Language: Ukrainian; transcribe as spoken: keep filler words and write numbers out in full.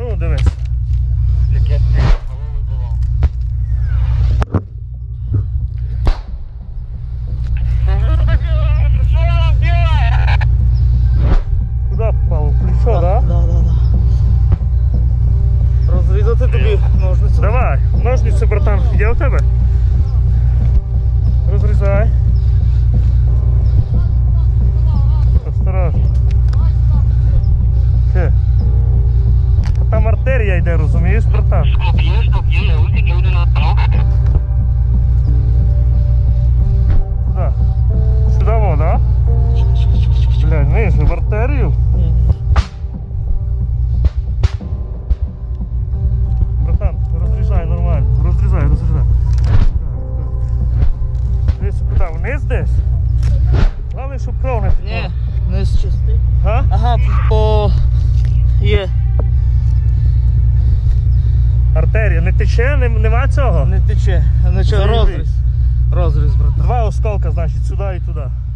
Ну, дивись. Куди попало? В плечо, так? Да, да, да. Розрізати тобі ножниці. Давай, ножниці, братан, є у тебе? Розрізай. Осторожно. Ще. Там артерія йде, розумієш, братан? Куди? Сюди вода? Блядь, ниже, в артерію? Братан, розрізай нормально. Розрізай, розрізай. Десь куди? Вниз десь? Головне, щоб кров не текла. Ні, низ чистий. Га? Ага, по... є. Артерія. Не тече? Не- Нема цього? Не тече. Ну що, Заїбись. розріз. Розріз, братан. Два осколка, значить, сюди і туди.